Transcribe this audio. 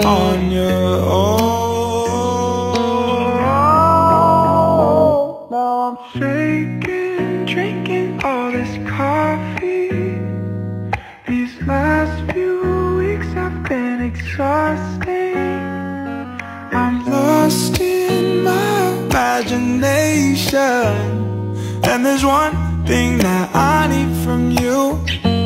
on your own. Now I'm shaking, drinking all this coffee. These last few weeks have been exhausting. I'm lost in my imagination, and there's one thing that I need from you.